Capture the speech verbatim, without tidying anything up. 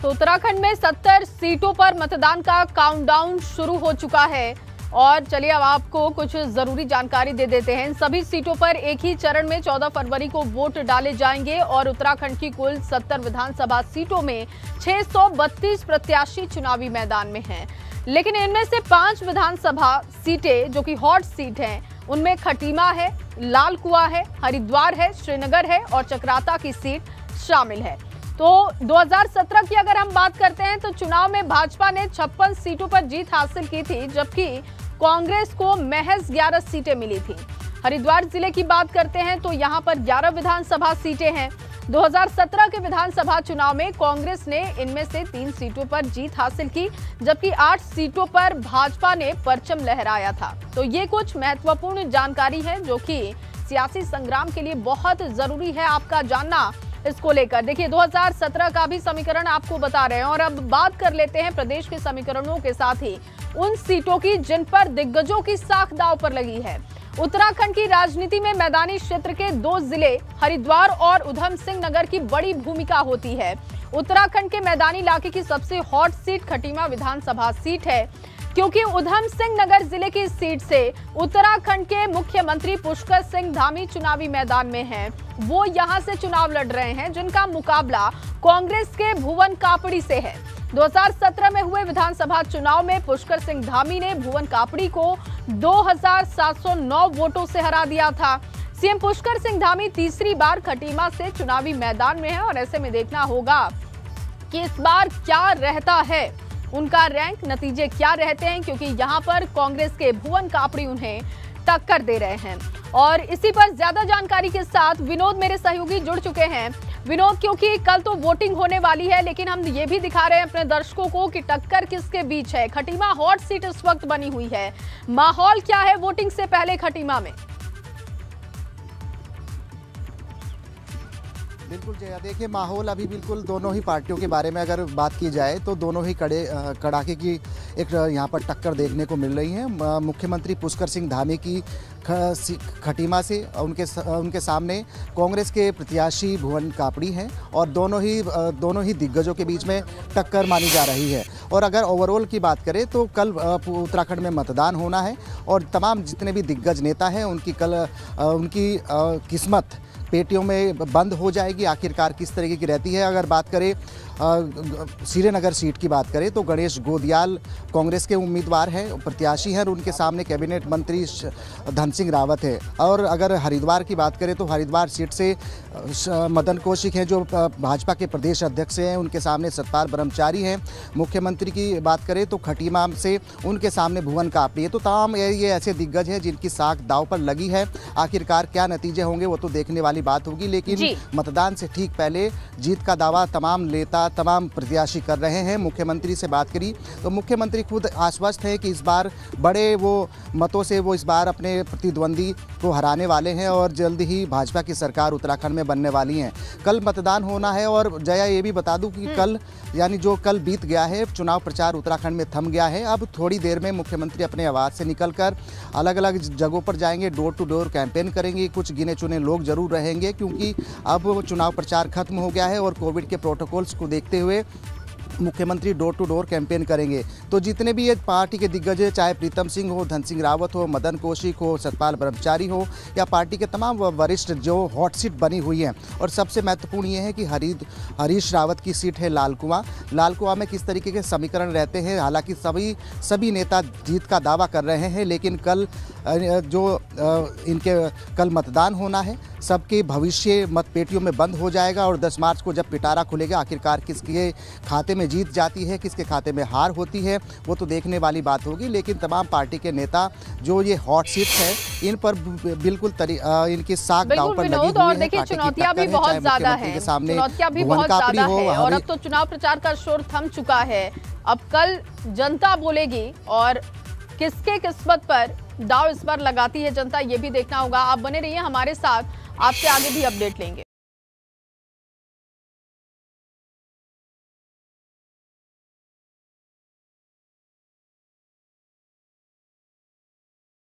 तो उत्तराखंड में सत्तर सीटों पर मतदान का काउंटडाउन शुरू हो चुका है और चलिए अब आपको कुछ जरूरी जानकारी दे देते हैं। इन सभी सीटों पर एक ही चरण में चौदह फरवरी को वोट डाले जाएंगे और उत्तराखंड की कुल सत्तर विधानसभा सीटों में छह सौ बत्तीस प्रत्याशी चुनावी मैदान में हैं। लेकिन इनमें से पांच विधानसभा सीटें जो कि हॉट सीट हैं, उनमें खटीमा है, लाल कुआं है, हरिद्वार है, श्रीनगर है और चकराता की सीट शामिल है। तो दो हज़ार सत्रह की अगर हम बात करते हैं तो चुनाव में भाजपा ने छप्पन सीटों पर जीत हासिल की थी, जबकि कांग्रेस को महज ग्यारह सीटें मिली थी। हरिद्वार जिले की बात करते हैं तो यहां पर ग्यारह विधानसभा सीटें हैं। दो हज़ार सत्रह के विधानसभा चुनाव में कांग्रेस ने इनमें से तीन सीटों पर जीत हासिल की, जबकि आठ सीटों पर भाजपा ने परचम लहराया था। तो ये कुछ महत्वपूर्ण जानकारी है जो कि सियासी संग्राम के लिए बहुत जरूरी है आपका जानना। इसको लेकर देखिए दो हज़ार सत्रह का भी समीकरण आपको बता रहे हैं और अब बात कर लेते हैं प्रदेश के समीकरणों के साथ ही उन सीटों की जिन पर दिग्गजों की साख दांव पर लगी है। उत्तराखंड की राजनीति में मैदानी क्षेत्र के दो जिले हरिद्वार और उधम सिंह नगर की बड़ी भूमिका होती है। उत्तराखंड के मैदानी इलाके की सबसे हॉट सीट खटीमा विधानसभा सीट है, क्योंकि उधम सिंह नगर जिले की सीट से उत्तराखंड के मुख्यमंत्री पुष्कर सिंह धामी चुनावी मैदान में हैं। वो यहां से चुनाव लड़ रहे हैं, जिनका मुकाबला कांग्रेस के भुवन कापड़ी से है। दो हज़ार सत्रह में हुए विधानसभा चुनाव में पुष्कर सिंह धामी ने भुवन कापड़ी को दो हज़ार सात सौ नौ वोटों से हरा दिया था। सीएम पुष्कर सिंह धामी तीसरी बार खटीमा से चुनावी मैदान में है और ऐसे में देखना होगा कि इस बार क्या रहता है, उनका रैंक नतीजे क्या रहते हैं, क्योंकि यहां पर कांग्रेस के भुवन कापड़ी उन्हें टक्कर दे रहे हैं। और इसी पर ज्यादा जानकारी के साथ विनोद मेरे सहयोगी जुड़ चुके हैं। विनोद, क्योंकि कल तो वोटिंग होने वाली है, लेकिन हम ये भी दिखा रहे हैं अपने दर्शकों को कि टक्कर किसके बीच है। खटीमा हॉट सीट इस वक्त बनी हुई है, माहौल क्या है वोटिंग से पहले खटीमा में? बिल्कुल जया, देखिए माहौल अभी बिल्कुल दोनों ही पार्टियों के बारे में अगर बात की जाए तो दोनों ही कड़े कड़ाके की एक यहाँ पर टक्कर देखने को मिल रही है। मुख्यमंत्री पुष्कर सिंह धामी की खटीमा से उनके उनके सामने कांग्रेस के प्रत्याशी भुवन कापड़ी हैं और दोनों ही दोनों ही दिग्गजों के बीच में टक्कर मानी जा रही है। और अगर ओवरऑल की बात करें तो कल उत्तराखंड में मतदान होना है और तमाम जितने भी दिग्गज नेता हैं उनकी कल उनकी किस्मत पेटियों में बंद हो जाएगी। आखिरकार किस तरीके की रहती है। अगर बात करें श्रीनगर सीट की बात करें तो गणेश गोदियाल कांग्रेस के उम्मीदवार हैं, प्रत्याशी हैं और उनके सामने कैबिनेट मंत्री धन सिंह रावत है। और अगर हरिद्वार की बात करें तो हरिद्वार सीट से मदन कौशिक हैं जो भाजपा के प्रदेश अध्यक्ष हैं, उनके सामने सतपाल ब्रह्मचारी हैं। मुख्यमंत्री की बात करें तो खटीमा से उनके सामने भुवन कापड़ी है। तो तमाम ये ऐसे दिग्गज हैं जिनकी साख दांव पर लगी है। आखिरकार क्या नतीजे होंगे वो तो देखने वाली बात होगी, लेकिन मतदान से ठीक पहले जीत का दावा तमाम नेता तमाम प्रत्याशी कर रहे हैं। मुख्यमंत्री से बात करी तो मुख्यमंत्री खुद आश्वस्त है कि इस बार बड़े वो मतों से वो इस बार अपने प्रतिद्वंदी को हराने वाले हैं और जल्द ही भाजपा की सरकार उत्तराखंड में बनने वाली है। कल मतदान होना है और जया ये भी बता दूं कि कल यानी जो कल बीत गया है, चुनाव प्रचार उत्तराखंड में थम गया है। अब थोड़ी देर में मुख्यमंत्री अपने आवास से निकलकर अलग अलग जगहों पर जाएंगे, डोर टू डोर कैंपेन करेंगे। कुछ गिने चुने लोग जरूर रहेंगे क्योंकि अब चुनाव प्रचार खत्म हो गया है और कोविड के प्रोटोकॉल्स को देखते हुए मुख्यमंत्री डोर टू डोर कैंपेन करेंगे। तो जितने भी ये पार्टी के दिग्गज हैं, चाहे प्रीतम सिंह हो, धन सिंह रावत हो, मदन कौशिक हो, सतपाल ब्रह्मचारी हो या पार्टी के तमाम वरिष्ठ जो हॉट सीट बनी हुई हैं। और सबसे महत्वपूर्ण ये है कि हरीद हरीश रावत की सीट है लाल कुआं। लाल कुआं में किस तरीके के समीकरण रहते हैं, हालांकि सभी सभी नेता जीत का दावा कर रहे हैं, लेकिन कल जो इनके कल मतदान होना है, सबके भविष्य मतपेटियों में बंद हो जाएगा और दस मार्च को जब पिटारा खुलेगा आखिरकार किसके खाते में जीत जाती है, किसके खाते में हार होती है, वो तो देखने वाली बात होगी। लेकिन तमाम पार्टी के नेता जो ये हॉट सीट है इन पर बिल्कुल इनकी साख दांव पर लगी हुई है। और देखिए चुनौतियां भी बहुत ज्यादा है, चुनौतियां भी बहुत ज्यादा है और अब तो चुनाव प्रचार का शोर थम चुका है। अब कल जनता बोलेगी और किसके किस्मत पर दाव इस बार लगाती है जनता, ये भी देखना होगा। आप बने रहिए हमारे साथ, आपसे आगे भी अपडेट लेंगे।